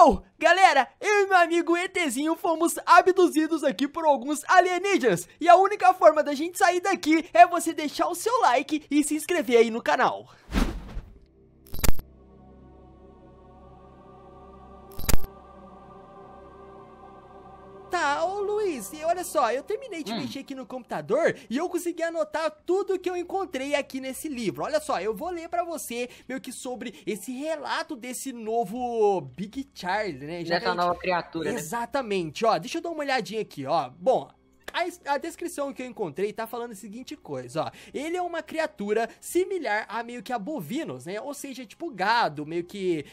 Uou! Galera, eu e meu amigo ETzinho fomos abduzidos aqui por alguns alienígenas. E a única forma da gente sair daqui é você deixar o seu like e se inscrever aí no canal. Tá, ô Luiz, e olha só, eu terminei de mexer aqui no computador e eu consegui anotar tudo que eu encontrei aqui nesse livro. Olha só, eu vou ler pra você meio que sobre esse relato desse novo Big Charlie, né? Dessa nova criatura, né? Exatamente, ó, deixa eu dar uma olhadinha aqui, ó. Bom, a descrição que eu encontrei tá falando a seguinte coisa, ó. Ele é uma criatura similar a meio que a bovinos, né? Ou seja, tipo gado, meio que,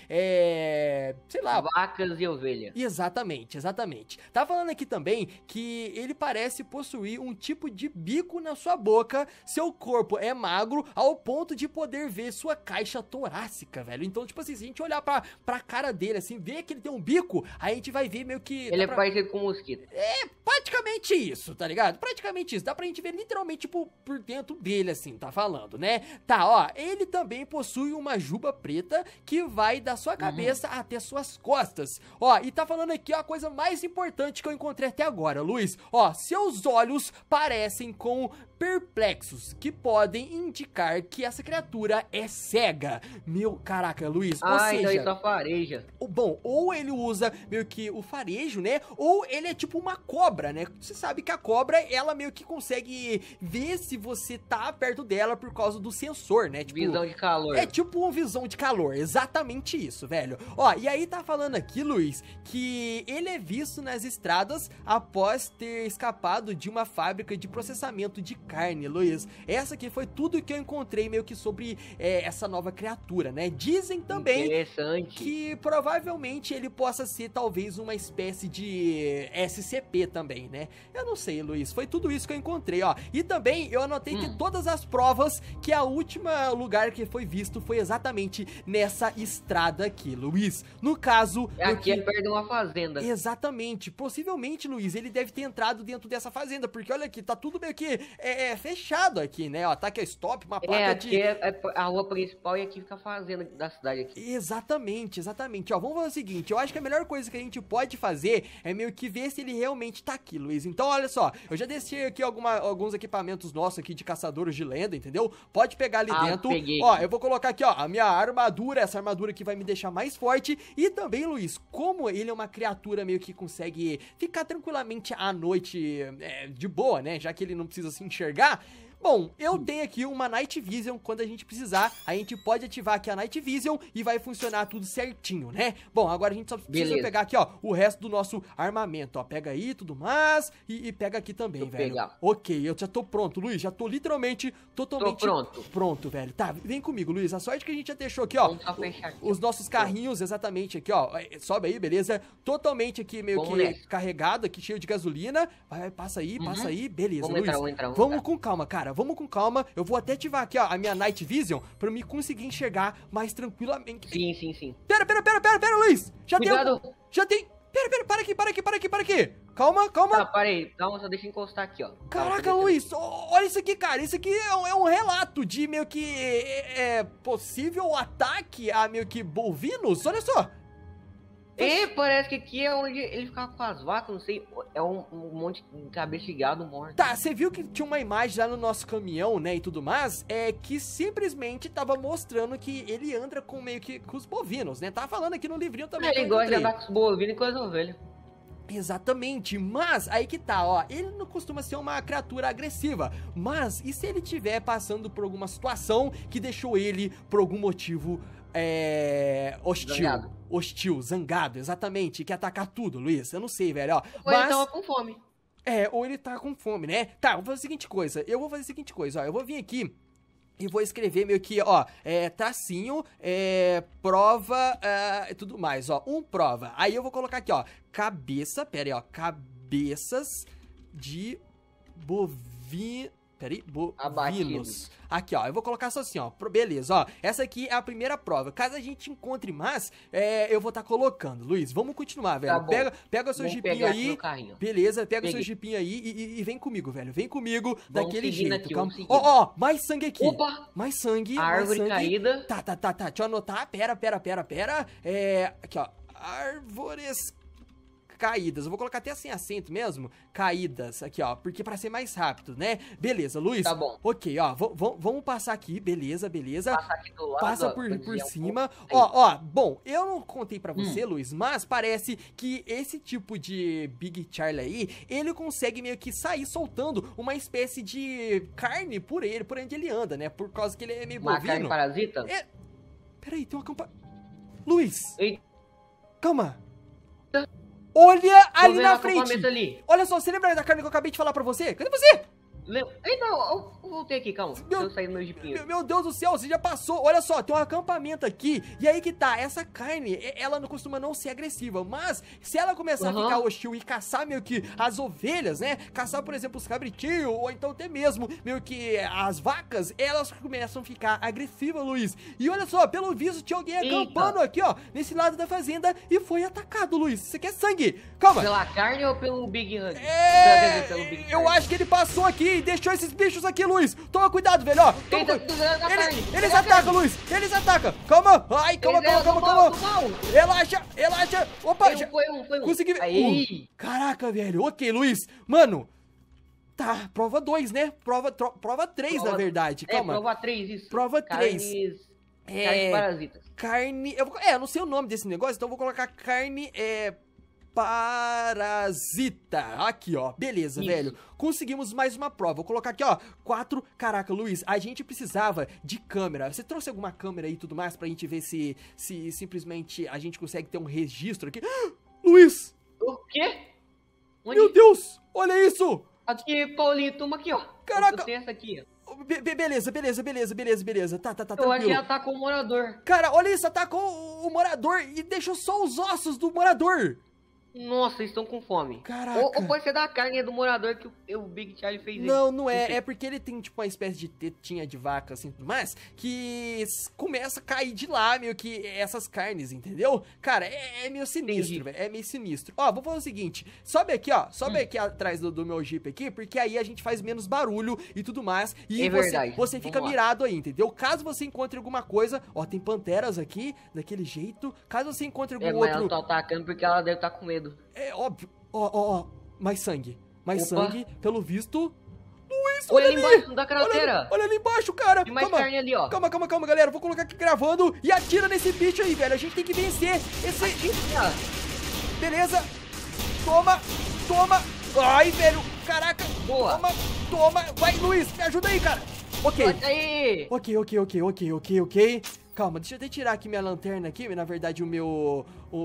sei lá... Vacas e ovelhas. Exatamente, exatamente. Tá falando aqui também que ele parece possuir um tipo de bico na sua boca. Seu corpo é magro ao ponto de poder ver sua caixa torácica, velho. Então, tipo assim, se a gente olhar pra cara dele, assim, ver que ele tem um bico, aí a gente vai ver meio que... Ele é parecido com um mosquito. É praticamente isso, tá ligado? Praticamente isso. Dá pra gente ver literalmente, tipo, por dentro dele, assim, tá falando, né? Tá, ó, ele também possui uma juba preta que vai da sua cabeça até suas costas. Ó, e tá falando aqui, ó, a coisa mais importante que eu encontrei até agora, Luiz. Ó, seus olhos parecem com perplexos, que podem indicar que essa criatura é cega. Meu, caraca, Luiz, ou seja... então ele só fareja. Bom, ou ele usa meio que o farejo, né? Ou ele é tipo uma cobra, né? Você sabe que a cobra, ela meio que consegue ver se você tá perto dela por causa do sensor, né? Tipo, visão de calor. É tipo uma visão de calor, exatamente isso, velho. Ó, e aí tá falando aqui, Luiz, que ele é visto nas estradas após ter escapado de uma fábrica de processamento de carne, Luiz. Essa aqui foi tudo que eu encontrei meio que sobre essa nova criatura, né? Dizem também que provavelmente ele possa ser talvez uma espécie de SCP também, né? Eu não sei, Luiz, foi tudo isso que eu encontrei, ó. E também eu anotei que todas as provas que a última lugar que foi visto foi exatamente nessa estrada aqui, Luiz. No caso... Aqui é perto de uma fazenda. Exatamente. Possivelmente, Luiz, ele deve ter entrado dentro dessa fazenda, porque olha aqui, tá tudo meio que fechado aqui, né? Ó, tá aqui, stop, uma placa aqui é a rua principal e aqui fica a fazenda da cidade aqui. Exatamente, exatamente. Ó, vamos fazer o seguinte, eu acho que a melhor coisa que a gente pode fazer é meio que ver se ele realmente tá aqui, Luiz. Então, olha só, eu já deixei aqui alguns equipamentos nossos aqui de caçadores de lenda, entendeu? Pode pegar ali dentro. Peguei. Ó, eu vou colocar aqui, ó, a minha armadura, essa armadura aqui vai me deixar mais forte. E também, Luiz, como ele é uma criatura meio que consegue ficar tranquilamente à noite de boa, né? Já que ele não precisa se enxergar. Bom, eu tenho aqui uma Night Vision, quando a gente precisar, a gente pode ativar aqui a Night Vision e vai funcionar tudo certinho, né? Bom, agora a gente só precisa pegar aqui, ó, o resto do nosso armamento, ó, pega aí tudo mais e pega aqui também, velho. Ok, eu já tô pronto, Luiz, já tô literalmente, totalmente pronto, velho. Tá, vem comigo, Luiz, a sorte que a gente já deixou aqui, ó, os nossos carrinhos, exatamente aqui, ó, sobe aí, beleza? Totalmente aqui, meio que carregado, aqui cheio de gasolina, vai, passa aí, beleza, Luiz. Vamos com calma, cara. Vamos com calma, eu vou até ativar aqui, ó, a minha Night Vision pra me conseguir enxergar mais tranquilamente. Sim. Pera, Luiz! Cuidado. Para aqui! Calma! Tá, parei, calma, só deixa eu encostar aqui, ó. Caraca, Luiz, olha isso aqui, cara, isso aqui é um relato de meio que possível ataque a meio que bovinos, olha só! Parece que aqui é onde ele ficava com as vacas, não sei, é um monte de cabeça de gado morto. Tá, você viu que tinha uma imagem lá no nosso caminhão, né, e tudo mais, que simplesmente tava mostrando que ele anda com meio que com os bovinos, né, tava falando aqui no livrinho também. Ele gosta de andar com os bovinos e com as ovelhas. Exatamente, mas aí que tá, ó, ele não costuma ser uma criatura agressiva, mas e se ele estiver passando por alguma situação que deixou ele, por algum motivo, hostil, zangado, exatamente, quer atacar tudo, Luiz, eu não sei, velho, ó. Ou ele tava com fome. Ou ele tá com fome, né? Tá, vou fazer a seguinte coisa, ó, eu vou vir aqui e vou escrever meio que, ó, tracinho, prova, e tudo mais, ó, prova. Aí eu vou colocar aqui, ó, cabeça, pera aí, ó, cabeças de bovinos. Aqui, ó, eu vou colocar só assim, ó, beleza, ó, essa aqui é a primeira prova. Caso a gente encontre mais, eu vou estar colocando. Luiz, vamos continuar, velho. Pega o seu jipinho aí, beleza, pega o seu jipinho aí e vem comigo, velho, vem comigo daquele jeito, calma. Ó, mais sangue aqui. Opa! Mais sangue, árvore caída. Tá, deixa eu anotar, pera. Aqui, ó. árvores caídas. Eu vou colocar até sem acento mesmo. Caídas, aqui, ó. Porque pra ser mais rápido, né? Beleza, Luiz. Tá bom. Ok, ó. Vamos passar aqui. Beleza. Passar aqui do lado, Passa ó, por desviar um cima. pouco. Ó. Bom, eu não contei pra você, Luiz, mas parece que esse tipo de Big Charlie aí, ele consegue meio que sair soltando uma espécie de carne por onde ele anda, né? Por causa que ele é meio Uma bovino. carne parasita? Peraí, tem uma campa... Luiz, Eita, calma. Olha tô ali vendo na o acampamento frente. ali. Olha só, você lembra da carne que eu acabei de falar pra você? Cadê você? Eita, eu voltei aqui, calma. Meu- Eu saí do meu jipinho. Meu Deus do céu, você já passou. Olha só, tem um acampamento aqui. E aí que tá, essa carne, ela não costuma não ser agressiva. Mas se ela começar a ficar hostil e caçar meio que as ovelhas, né? Caçar, por exemplo, os cabritinhos, ou então até mesmo meio que as vacas, elas começam a ficar agressivas, Luiz. E olha só, pelo visto tinha alguém acampando aqui, ó, nesse lado da fazenda e foi atacado, Luiz. Você quer sangue? Calma. Pela carne ou pelo Big Hug? Pelo Big Eu Hug. acho que ele passou aqui e deixou esses bichos aqui, Luiz. Toma cuidado, velho, ó. Toma Eita, cuidado. a carne. Eles atacam, Luiz. Eles atacam. Calma. Ai, calma. Relaxa. Opa, já Foi um. consegui ver. Aí. Caraca, velho. Ok, Luiz. Mano. Tá, prova 2, né? Prova 3, na verdade. Calma. Prova 3, isso. Prova 3. Carnes parasitas. Carne... Eu não sei o nome desse negócio, então eu vou colocar carne... Parasita. Aqui, ó. Beleza, Isso. velho. Conseguimos mais uma prova. Vou colocar aqui, ó. 4. Caraca, Luiz, a gente precisava de câmera. Você trouxe alguma câmera aí e tudo mais pra gente ver se simplesmente a gente consegue ter um registro aqui? Luiz! O quê? Onde? Meu Deus! Olha isso! Aqui, Paulinho, toma aqui, ó. Caraca. Tem essa aqui, ó. Beleza. Tá, Eu acho que tranquilo. atacou o morador. Cara, olha isso, atacou o morador e deixou só os ossos do morador. Nossa, eles estão com fome. Caraca. Ou pode ser da carne do morador que o Big Charlie fez. Não é. sei. É porque ele tem, tipo, uma espécie de tetinha de vaca, assim, tudo mais, que começa a cair de lá, meio que essas carnes, entendeu? Cara, é meio sinistro, Entendi. velho. É meio sinistro. Ó, vou fazer o seguinte. Sobe aqui, ó. Sobe aqui atrás do meu Jeep aqui, porque aí a gente faz menos barulho e tudo mais. E É verdade. você fica Vamos lá. mirado aí, entendeu? Caso você encontre alguma coisa, ó, tem panteras aqui, daquele jeito. Caso você encontre algum Mas ela outro... tá atacando porque ela deve estar com medo. É óbvio. Ó. Mais sangue. Mais Opa. sangue, pelo visto. Luiz, Olha ali ali embaixo da cratera. Olha ali embaixo, cara. Tem mais carne ali, ó. Calma, galera. Vou colocar aqui gravando e atira nesse bicho aí, velho. A gente tem que vencer esse... Beleza. Toma. Ai, velho. Caraca. Boa. Toma. Vai, Luiz. Me ajuda aí, cara. Ok. Aí. Ok. Calma, deixa eu até tirar aqui minha lanterna aqui, na verdade o meu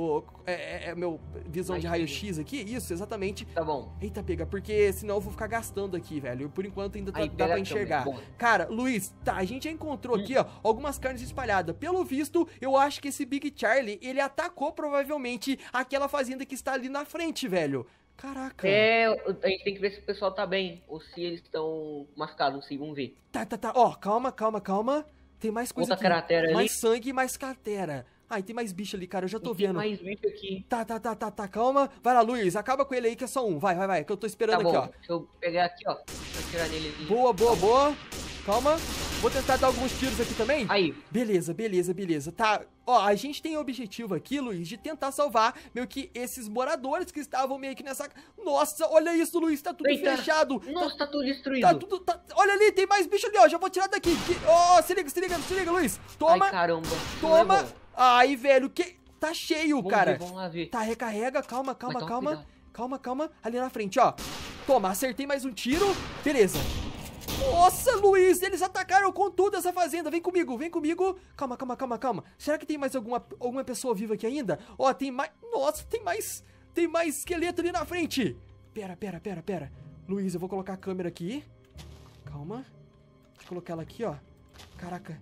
meu visão de raio-x aqui, isso, exatamente. Tá bom. Eita, pega, porque senão eu vou ficar gastando aqui, velho. Por enquanto ainda Aí, dá pega pra enxergar. também, bom. Cara, Luiz, tá, a gente já encontrou aqui, ó, algumas carnes espalhadas. Pelo visto, eu acho que esse Big Charlie, ele atacou provavelmente aquela fazenda que está ali na frente, velho. Caraca. A gente tem que ver se o pessoal tá bem, ou se eles estão machucados, não sei, vamos ver. Tá. Ó, calma. Tem mais coisa Outra aqui. cratera ali. Mais sangue e mais cratera. Ai, tem mais bicho ali, cara, eu já tô Tem vendo. mais bicho aqui. Tá, calma. Vai lá, Luiz, acaba com ele aí que é só um. Vai, que eu tô esperando Tá bom, aqui, ó. deixa eu pegar aqui, ó. Vou tirar nele ali. Boa. Calma. Vou tentar dar alguns tiros aqui também. Aí. Beleza. Tá, ó, a gente tem o objetivo aqui, Luiz, de tentar salvar meio que esses moradores que estavam meio que nessa... Nossa, olha isso, Luiz, tá tudo Eita. fechado. Nossa, tá tudo destruído. Tá tudo... Olha ali, tem mais bicho ali, ó, já vou tirar daqui. Ó, se liga, Luiz. Toma. Ai, caramba. Toma. Não é bom. Ai, velho, que... Tá cheio, cara. Vamos lá ver. Tá, recarrega, calma. Mas toma Calma. Ali na frente, ó. Toma, acertei mais um tiro. Beleza. Nossa, Luiz, eles atacaram com tudo essa fazenda. Vem comigo. Calma. Será que tem mais alguma pessoa viva aqui ainda? Ó, tem mais... Nossa, tem mais esqueleto ali na frente. Pera. Luiz, eu vou colocar a câmera aqui. Calma. Deixa eu colocar ela aqui, ó. Caraca.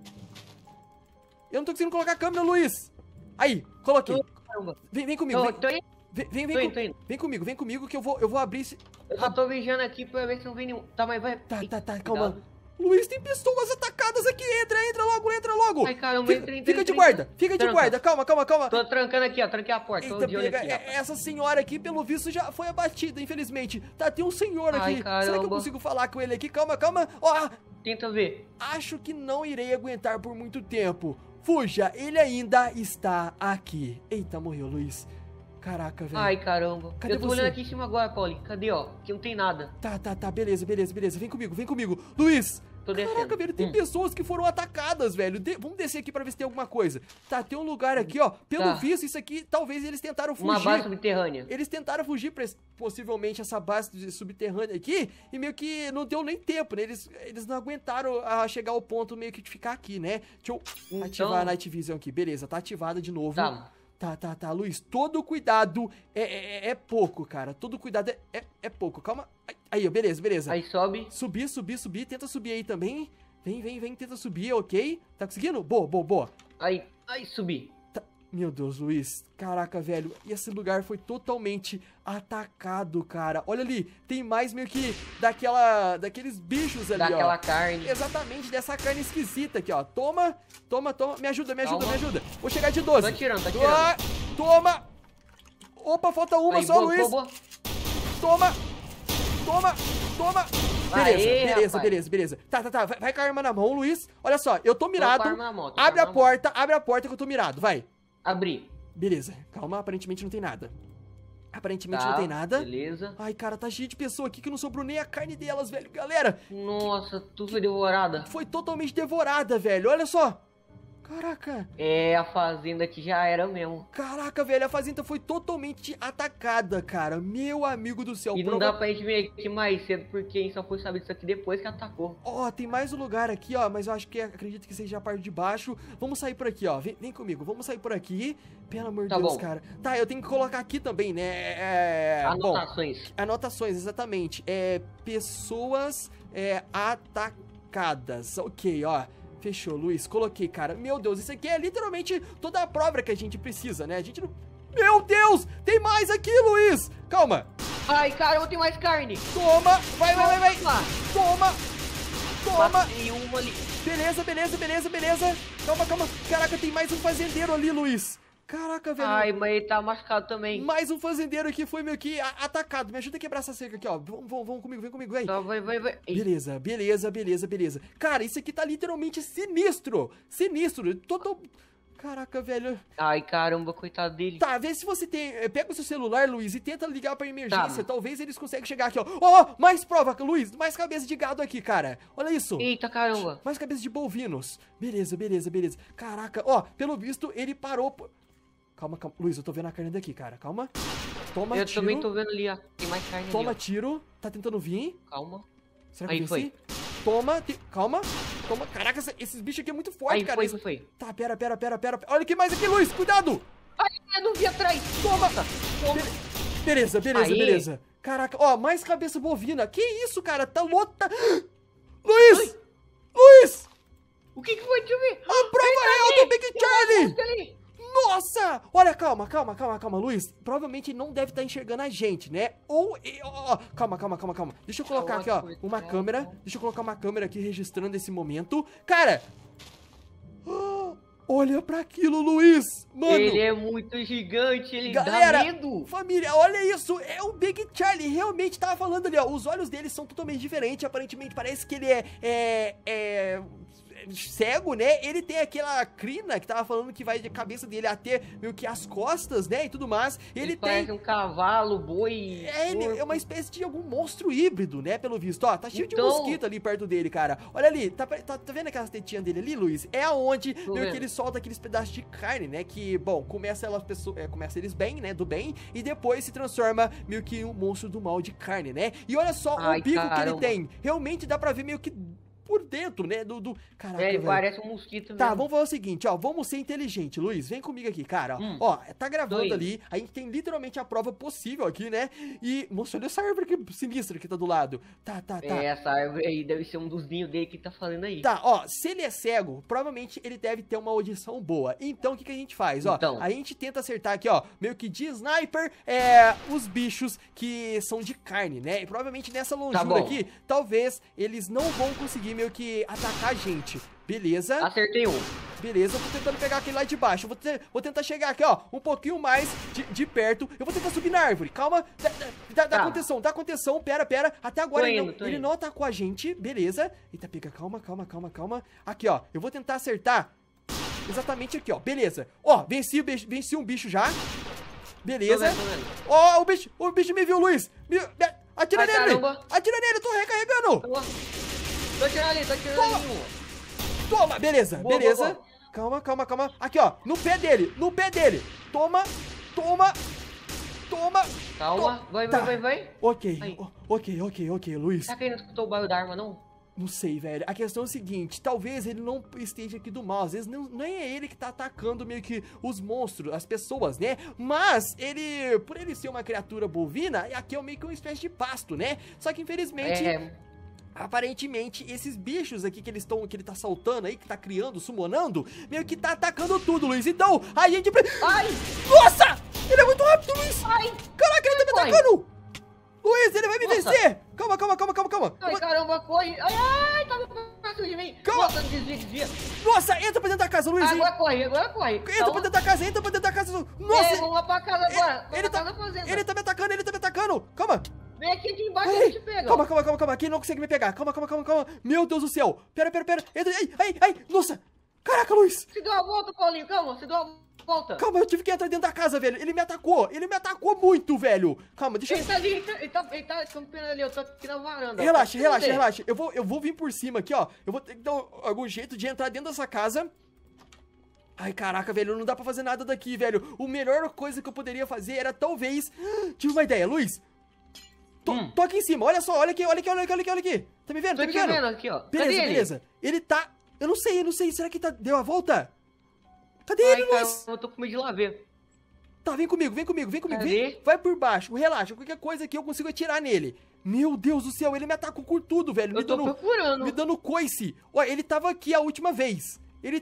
Eu não tô conseguindo colocar a câmera, Luiz. Aí, coloquei. Caramba. Vem comigo. Tô indo. Vem comigo que eu vou abrir esse... Eu só tô vigiando aqui pra ver se não vem nenhum. Tá, mas vai. Tá, Cuidado. calma. Luiz, tem pessoas atacadas aqui. Entra logo. Ai, caramba, entra. Fica de guarda. Calma. Tô trancando aqui, ó. Tranquei a porta. Tô Eita, de olho pega. aqui, ó. Essa senhora aqui, pelo visto, já foi abatida, infelizmente. Tá, tem um senhor Ai, aqui. caramba. Será que eu consigo falar com ele aqui? Calma. Ó, Tenta ver. acho que não irei aguentar por muito tempo. fuja, ele ainda está aqui. Eita, morreu, Luiz. Caraca, velho. Ai, caramba. Cadê Eu tô você? olhando aqui em cima agora, Paulinho. Cadê, ó? Aqui não tem nada. Tá, beleza. Vem comigo. Luiz. Tô descendo. Caraca, velho, tem pessoas que foram atacadas, velho. Vamos descer aqui pra ver se tem alguma coisa. Tá, tem um lugar aqui, ó. Pelo visto, isso aqui, talvez eles tentaram fugir. Uma base subterrânea. Eles tentaram fugir pra possivelmente essa base subterrânea aqui e meio que não deu nem tempo, né? Eles não aguentaram a chegar ao ponto meio que de ficar aqui, né? Deixa eu ativar a Night Vision aqui. Beleza, tá ativada de novo. Tá, Luiz. Todo cuidado é pouco, cara. Todo cuidado é pouco. Calma. Aí, ó, beleza. Aí sobe. Subir. Tenta subir aí também. Vem, tenta subir, ok? Tá conseguindo? Boa. Aí, subi. Meu Deus, Luiz. Caraca, velho. E esse lugar foi totalmente atacado, cara. Olha ali. Tem mais meio que daqueles bichos ali, Daquela carne. Exatamente, dessa carne esquisita aqui, ó. Toma. Me ajuda. Vou chegar de 12. Tô atirando. Toma. Opa, falta uma aí, só, boa, Luiz. boa. Toma. Beleza. Tá. Vai com a arma na mão, Luiz. Olha só, eu tô mirado. Abre a porta que eu tô mirado, vai. Abri. Beleza, calma, aparentemente não tem nada. Não tem nada. Beleza. Ai, cara, tá cheio de pessoa aqui que não sobrou nem a carne delas, velho. Galera. Nossa, tudo foi devorada. Foi totalmente devorada, velho. Olha só. Caraca. É, a fazenda que já era mesmo. Caraca, velho, a fazenda foi totalmente atacada, cara. Meu amigo do céu. E não dá pra gente vir aqui mais cedo, porque a gente só foi saber disso aqui depois que atacou. Ó, tem mais um lugar aqui, ó, mas eu acredito que seja a parte de baixo. Vamos sair por aqui, ó. Vem comigo, vamos sair por aqui. Pelo amor de Deus, cara. Tá, eu tenho que colocar aqui também, né? Anotações. Anotações, exatamente. Pessoas atacadas. Ok, ó. Fechou, Luiz. Coloquei, cara. Meu Deus, isso aqui é literalmente toda a prova que a gente precisa, né? A gente não... Meu Deus! Tem mais aqui, Luiz! Calma. Ai, cara, eu tenho mais carne. Toma! Vai! Toma! Matei uma ali. Beleza. Calma. Caraca, tem mais um fazendeiro ali, Luiz. Caraca, velho. Ai, mas ele tá machucado também. Mais um fazendeiro aqui foi meio que atacado. Me ajuda a quebrar essa cerca aqui, ó. Vamos comigo, vem comigo, vem. Tá, vai. Beleza. Cara, isso aqui tá literalmente sinistro. Caraca, velho. Ai, caramba, coitado dele. Tá, vê se você tem... Pega o seu celular, Luiz, e tenta ligar pra emergência. Talvez eles consigam chegar aqui, ó. Ó, mais prova, Luiz. Mais cabeça de gado aqui, cara. Olha isso. Eita, caramba. Mais cabeça de bovinos. Beleza. Caraca, ó, pelo visto, ele parou... Calma. Luiz, eu tô vendo a carne daqui, cara. Calma. Toma eu tiro. também tô vendo ali, ó. Tem mais carne ali, Toma tiro. Tá tentando vir. Calma. Será que aí foi? Toma. Calma. Toma. Caraca, esses bichos aqui é muito forte, cara. Foi. Tá, pera. Olha o que mais aqui, Luiz. Cuidado. Ai, eu não vi atrás. Toma. Beleza. Caraca, ó, mais cabeça bovina. Que isso, cara? Tá lota... Luiz! O que foi? Deixa eu ver. A prova real do Big Charlie! Nossa! Olha, calma, Luiz. Provavelmente ele não deve estar enxergando a gente, né? Calma. Deixa eu colocar aqui, ó, uma câmera. Deixa eu colocar uma câmera aqui registrando esse momento. Cara! Olha pra aquilo, Luiz! Mano! Ele é muito gigante, ele galera, dá medo! Família, olha isso! É o Big Charlie, realmente tava falando ali, ó. Os olhos dele são totalmente diferentes. Aparentemente parece que ele é cego, né? Ele tem aquela crina que tava falando que vai de cabeça dele até meio que as costas, né? E tudo mais. Ele parece um cavalo, boi. Ele é uma espécie de algum monstro híbrido, né? Pelo visto, ó. Tá cheio de mosquito ali perto dele, cara. Olha ali, tá vendo aquelas tetinhas dele ali, Luiz? É aonde meio que ele solta aqueles pedaços de carne, né? Que, bom, começa eles bem, né? Do bem, e depois se transforma meio que um monstro do mal de carne, né? E olha só o bico que ele tem. Realmente dá pra ver meio que por dentro, né, Caraca, ele velho. parece um mosquito mesmo. Tá, vamos fazer o seguinte, ó, vamos ser inteligente, Luiz, vem comigo aqui, cara, ó, tá gravando ali, a gente tem literalmente a prova possível aqui, né, e, moço, olha essa árvore que sinistra que tá do lado, tá. Essa árvore aí deve ser um dos ninhos dele que tá falando aí. Tá, ó, se ele é cego, provavelmente ele deve ter uma audição boa, então o que a gente faz, ó, a gente tenta acertar aqui, ó, meio que de sniper, os bichos que são de carne, né, e provavelmente nessa longura aqui, talvez eles não vão conseguir meio que atacar a gente. Beleza. Acertei um. Beleza, eu tô tentando pegar aquele lá de baixo. Vou tentar chegar aqui, ó, um pouquinho mais de perto. Eu vou tentar subir na árvore. Calma. Dá contenção. Pera. Até agora ele não atacou a gente. Beleza. Eita, pega. Calma. Aqui, ó. Eu vou tentar acertar exatamente aqui, ó. Beleza. Ó, venci um bicho já. Beleza. Tô vendo. Ó, o bicho me viu, Luiz. Atira Ai, nele. caramba. Atira nele, eu tô recarregando. Tô atirando ali, um. Toma, beleza, Boa, beleza. boa, Calma, calma, calma. Aqui, ó, no pé dele. Toma, toma, toma. Calma, vai, Tá. vai. Ok, Aí. ok, Luiz. Será que ele não escutou o barulho da arma, não? Não sei, velho. A questão é o seguinte, talvez ele não esteja aqui do mal. Às vezes nem é ele que tá atacando meio que os monstros, as pessoas, né? Mas ele, por ele ser uma criatura bovina, aqui é meio que uma espécie de pasto, né? Só que infelizmente... Aparentemente, esses bichos aqui que ele tá soltando aí, que tá criando, summonando, meio que tá atacando tudo, Luiz. Então, a gente... Ai! Nossa! Ele é muito rápido, Luiz! Ai! Caraca, ele tá me Ai. atacando! Luiz, ele vai me Nossa. vencer! Calma. Ai, caramba, corre! Ai, tá perto de mim! Calma. Nossa, desvia! Nossa, entra pra dentro da casa, Luiz! Agora corre! Entra pra dentro da casa! É, Nossa! vamos lá pra casa agora! Ele tá me atacando! Calma! Vem aqui embaixo Ai, e a gente pega! calma, aqui ele não consegue me pegar. Calma. Meu Deus do céu. Pera. Entra. Ai. Nossa. Caraca, Luiz. Se deu uma volta, Paulinho, calma, se deu uma volta! Calma, eu tive que entrar dentro da casa, velho. Ele me atacou muito, velho. Calma, deixa eu... Ele tá ali, ele tá campando ali, eu tô aqui na varanda. Relaxa. Eu vou vir por cima aqui, ó. Eu vou ter que dar algum jeito de entrar dentro dessa casa. Ai, caraca, velho, não dá pra fazer nada daqui, velho. A melhor coisa que eu poderia fazer era talvez... Tive uma ideia, Luiz. Tô aqui em cima, olha só, olha aqui. Tá me vendo? Tô te vendo aqui, ó. Cadê ele? Beleza. Ele tá... Eu não sei. Será que deu a volta? Cadê Ai, ele, cara, Luiz? eu tô com medo de lá ver. Tá, vem comigo. Cadê? Vai por baixo, relaxa. Qualquer coisa que eu consigo atirar nele. Meu Deus do céu, ele me atacou com tudo, velho. Eu tô procurando. Me dando coice. Ó, ele tava aqui a última vez.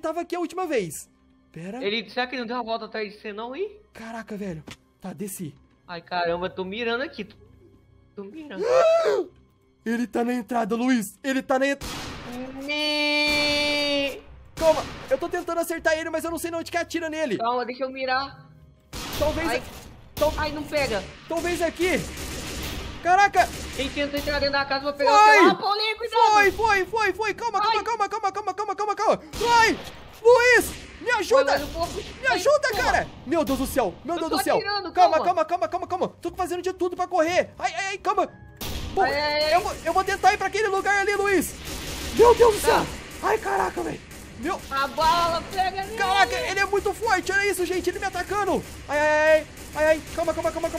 Pera. Será que ele não deu uma volta atrás de você, não, hein? Caraca, velho. Tá, desci. Ai, caramba, eu tô mirando aqui. Tô mirando. Ele tá na entrada, Luiz. Calma, eu tô tentando acertar ele, mas eu não sei onde que atira nele. Calma, deixa eu mirar. Talvez... Ai, ai, não pega. Talvez aqui. Caraca. Quem tenta entrar dentro da casa, vou pegar Foi. o celular. Paulinho, cuidado. Foi. Calma. Vai. Luiz, me ajuda. Vai mais um pouco. Me ajuda, cara. Meu Deus do céu. atirando, Calma. Tô fazendo de tudo pra correr. Ai, calma. Bom, Ai. eu vou tentar ir pra aquele lugar ali, Luiz. Meu Deus do céu. Ai, caraca, velho. A bala pega nele. Caraca, ele é muito forte, olha isso, gente, ele me atacando. Ai, calma.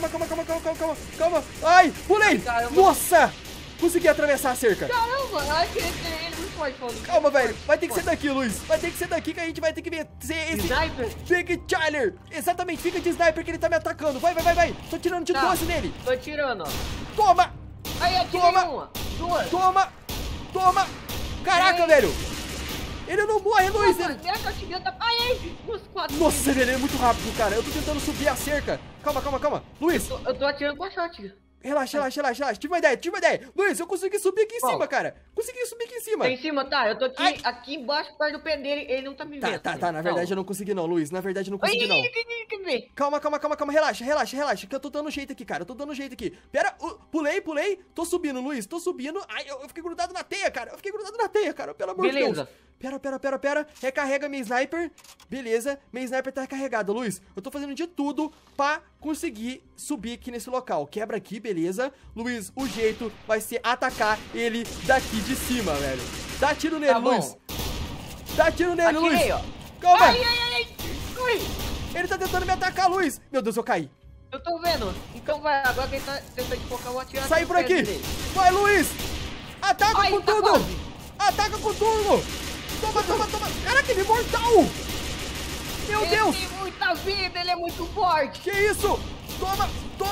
Ai, pulei. Caramba. Nossa, consegui atravessar a cerca. Caramba, ai, que ele é muito forte, Paulinho. Calma, velho, vai ter que ser daqui, Luiz. Vai ter que ser daqui que a gente vai ter que vencer esse Sniper. Big Charlie. Exatamente, fica de sniper que ele tá me atacando. Vai. Tô tirando de doce nele. Tô atirando, ó. Toma, Aí, atirei Toma. uma. Duas. toma. Caraca, Ai. velho. Ele não morre, Luiz. Nossa, será que eu atirei outra... Ai, nos quatro. Nossa, ele é muito rápido, cara. Eu tô tentando subir a cerca. Calma. Luiz, Eu tô atirando com a shot. relaxa. Tive uma ideia. Luiz, eu consegui subir aqui em Qual? cima, cara. Tá em cima, tá? Eu tô aqui, Ai. aqui embaixo, perto do pé dele. Ele não tá me vendo. Tá. Na verdade eu não consegui não, Luiz. Na verdade eu não consegui não. Ai, Calma. Relaxa. Que eu tô dando jeito aqui, cara. Pera, pulei. Tô subindo, Luiz. Ai, eu fiquei grudado na teia, cara. Pelo amor de Beleza. Deus. Pera. Recarrega minha sniper. Beleza. Minha sniper tá recarregada, Luiz. Eu tô fazendo de tudo pra conseguir subir aqui nesse local. Quebra aqui, beleza. Luiz, o jeito vai ser atacar ele daqui de cima, velho. Dá tiro nele, Tá bom. Luiz. Dá tiro nele, Atirei, Luiz. ó. Calma. Ai. Ui. Ele tá tentando me atacar, Luiz. Meu Deus, eu caí. Eu tô vendo. Então vai, agora quem tá tentando focar, eu vou atirar. Sai no por pé aqui. dele. Vai, Luiz. Ataca Ai, com tá tudo. quase. Ataca com tudo. Toma. Caraca, ele é mortal. Meu Ele Deus. tem muita vida, ele é muito forte. Que isso? Toma.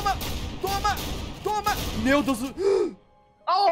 Meu Deus. Oh,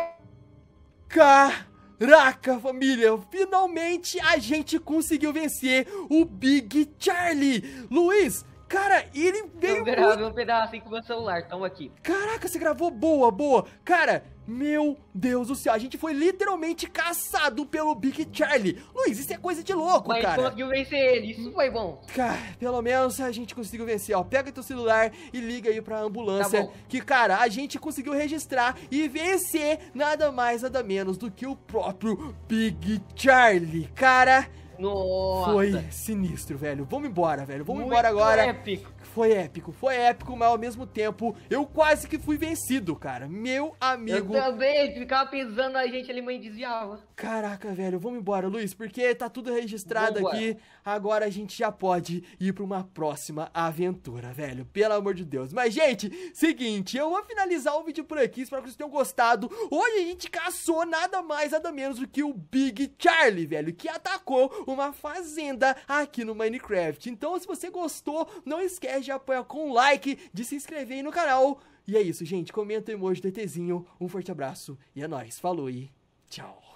Caraca, família. Finalmente a gente conseguiu vencer o Big Charlie. Luiz, cara, ele veio eu gravei um pedacinho com o meu celular, tamo aqui. Caraca, você gravou? Boa. Cara, meu Deus do céu, a gente foi literalmente caçado pelo Big Charlie. Luiz, isso é coisa de louco, Mas cara. conseguiu vencer ele, isso foi bom. Cara, pelo menos a gente conseguiu vencer, ó. Pega teu celular e liga aí pra ambulância. Tá bom. Que, cara, a gente conseguiu registrar e vencer nada mais, nada menos do que o próprio Big Charlie. Cara, Nossa. Foi sinistro, velho. Vamos embora, velho. Vamos Muito embora agora. épico. Foi épico, mas ao mesmo tempo eu quase que fui vencido, cara. Meu amigo. Eu também, ficava pisando na gente ali, mas desviava. Caraca, velho, vamos embora, Luiz, porque tá tudo registrado Vambora. aqui. Agora a gente já pode ir pra uma próxima aventura, velho. Pelo amor de Deus. Mas, gente, seguinte, eu vou finalizar o vídeo por aqui. Espero que vocês tenham gostado. Hoje a gente caçou nada mais, nada menos do que o Big Charlie, velho, que atacou uma fazenda aqui no Minecraft. Então, se você gostou, não esquece de apoiar com um like, de se inscrever aí no canal. E é isso, gente. Comenta o emoji do ETzinho. Um forte abraço e é nóis. Falou e tchau.